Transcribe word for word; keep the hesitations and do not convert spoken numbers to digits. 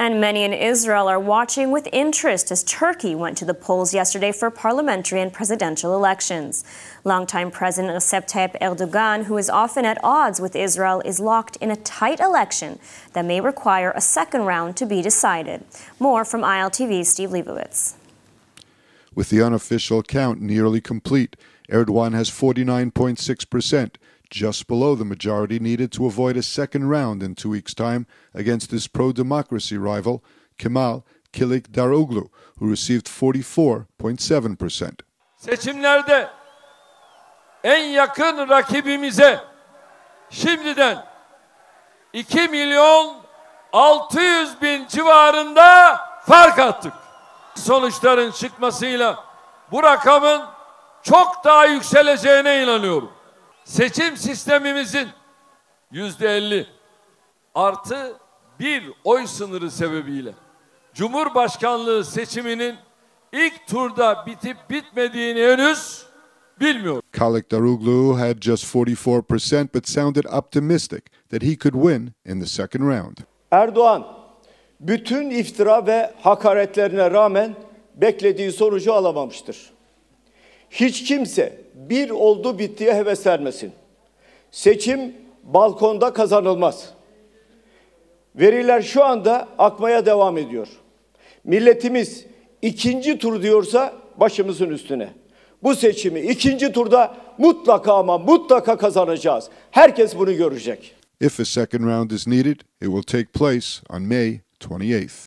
And many in Israel are watching with interest as Turkey went to the polls yesterday for parliamentary and presidential elections. Longtime President Recep Tayyip Erdogan, who is often at odds with Israel, is locked in a tight election that may require a second round to be decided. More from I L T V's Steve Leibowitz. With the unofficial count nearly complete, Erdogan has forty-nine point six percent, just below the majority needed to avoid a second round in two weeks' time against his pro-democracy rival, Kemal Kılıçdaroğlu, who received forty-four point seven percent. Seçimlerde en yakın rakibimize şimdiden iki milyon altı yüz bin civarında fark attık. Sonuçların çıkmasıyla bu rakamın çok daha yükseleceğine inanıyorum. Seçim sistemimizin yüzde elli artı bir oy sınırı sebebiyle Cumhurbaşkanlığı seçiminin ilk turda bitip bitmediğini henüz bilmiyorum. Kılıçdaroğlu had just forty-four percent but sounded optimistic that he could win in the second round. Erdoğan bütün iftira ve hakaretlerine rağmen beklediği sonucu alamamıştır. Hiç kimse bir oldu bittiye heves vermesin. Seçim balkonda kazanılmaz. Veriler şu anda akmaya devam ediyor. Milletimiz ikinci tur diyorsa başımızın üstüne. Bu seçimi ikinci turda mutlaka ama mutlaka kazanacağız. Herkes bunu görecek. If a second round is needed, it will take place on May twenty-eighth.